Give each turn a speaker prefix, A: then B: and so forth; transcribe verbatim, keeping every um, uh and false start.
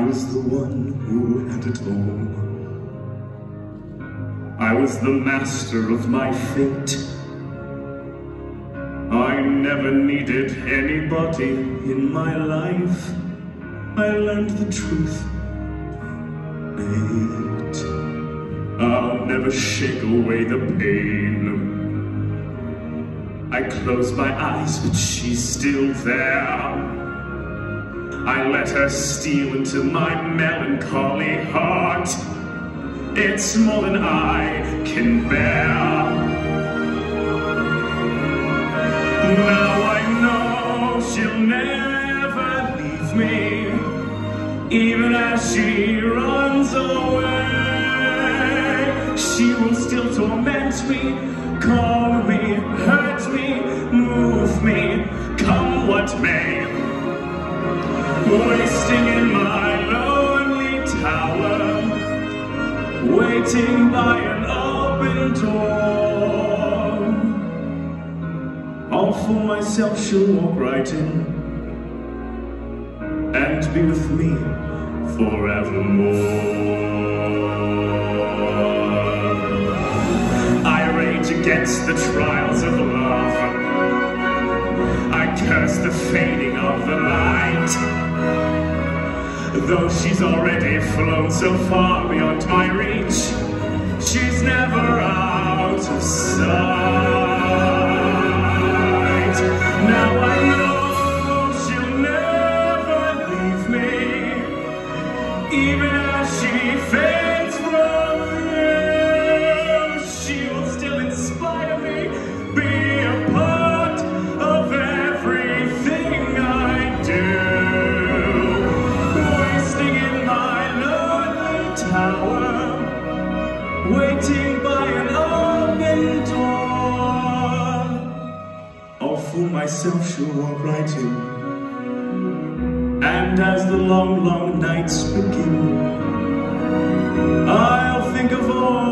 A: was the one who had it all. I was the master of my fate. I never needed anybody in my life. I learned the truth. Mate, I'll never shake away the pain. I close my eyes, but she's still there. I let her steal into my melancholy heart. It's more than I can bear. Now I know she'll never leave me, even as she runs away. She will still torment me, call me, hurt me, move me, come what may. Wasting in my lonely tower, waiting by an open door. All for myself she'll walk right in and be with me forevermore. I rage against the trials of love. I curse the fading of the light. Though she's already flown so far beyond my reach, she's never out of sight. Now I know she'll never leave me, even as she fades from view. She will still inspire me, be a part of everything I do. Waiting by an open door. All for myself she'll walk right in. And as the long, long nights begin, I'll think of all